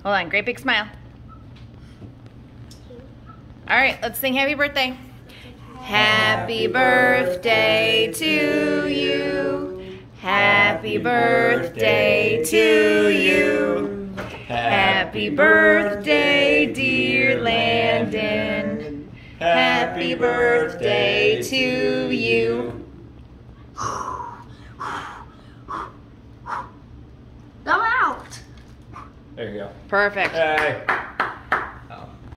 Hold on, great big smile. All right, let's sing happy birthday. Happy birthday to you. Happy birthday to you. Happy birthday, dear Landon. Happy birthday to you. Go out. There you go. Perfect. Hey.